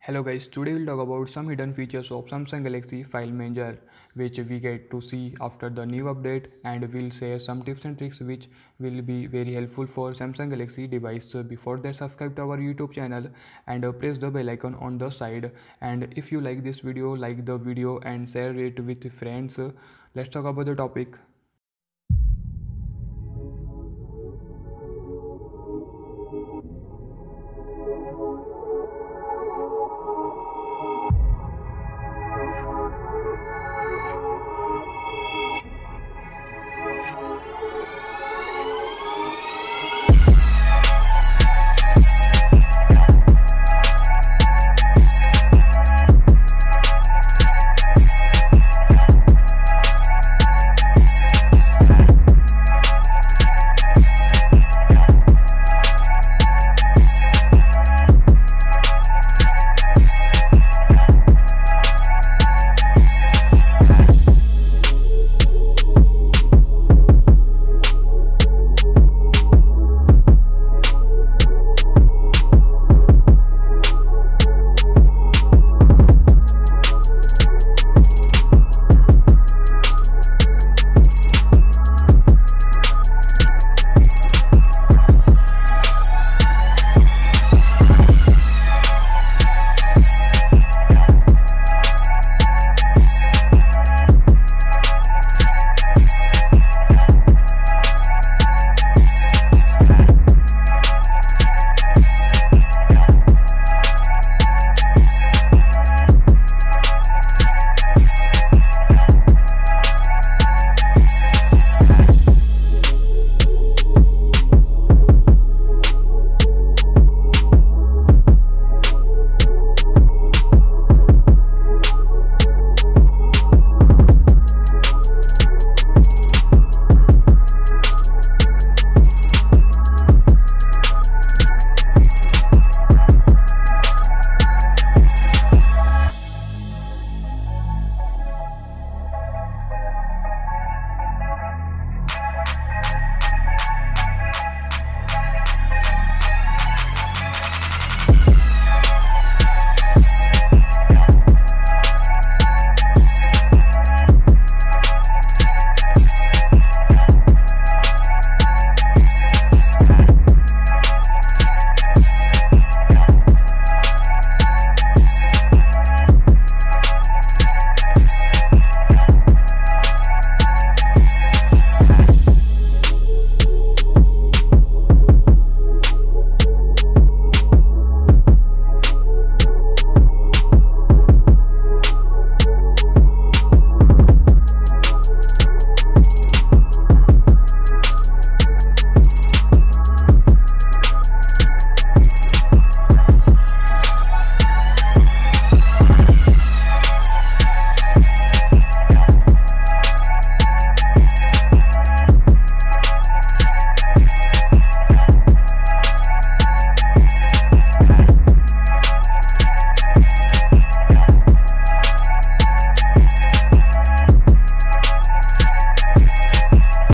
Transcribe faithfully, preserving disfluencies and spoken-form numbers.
Hello guys, today we'll talk about some hidden features of Samsung Galaxy File Manager which we get to see after the new update, and we'll share some tips and tricks which will be very helpful for Samsung Galaxy device. Before that, subscribe to our YouTube channel and uh, press the bell icon on the side. And if you like this video, like the video and share it with friends. Let's talk about the topic.